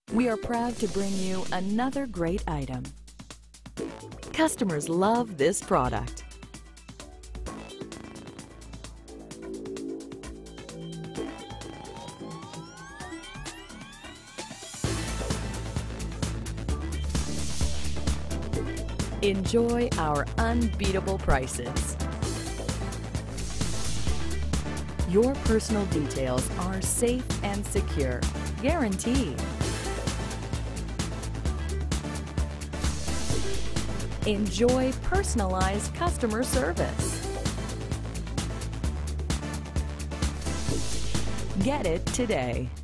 We are proud to bring you another great item. Customers love this product. Enjoy our unbeatable prices. Your personal details are safe and secure, guaranteed. Enjoy personalized customer service. Get it today.